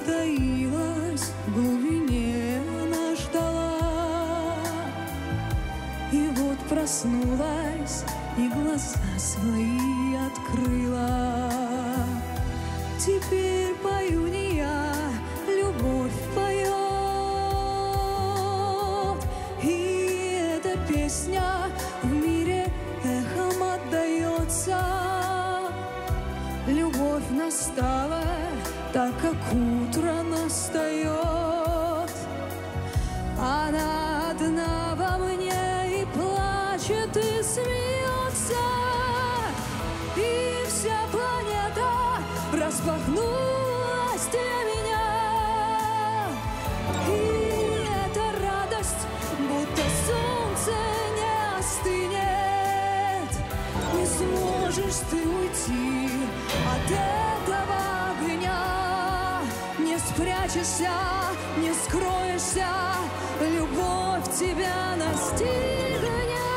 таилась, в глубине она ждала. И вот проснулась и глаза свои открыла. Теперь пою не я, любовь поет. И эта песня в мире эхом отдается. Любовь настала, так как утро настает. Она одна во мне и плачет, и смеется. И вся планета распахнулась для меня. И эта радость, будто солнце не остынет. Не сможешь ты уйти от этого огня. Не спрячешься, не скроешься, любовь тебя настигнет.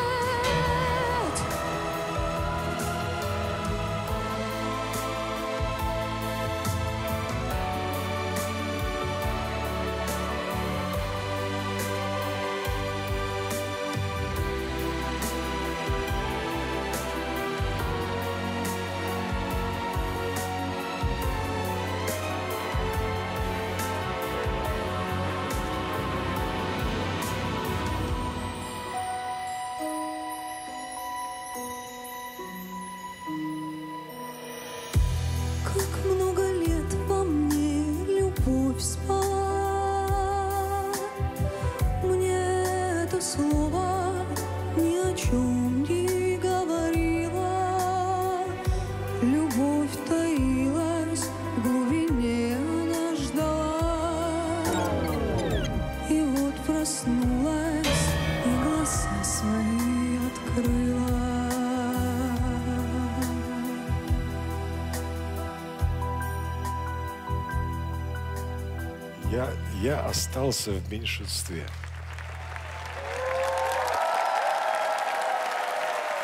Как много лет во мне любовь спала. Мне это слово ни о чем не говорило. Любовь таилась, в глубине она ждала. И вот проснулась и глаза свои открыла. Я остался в меньшинстве.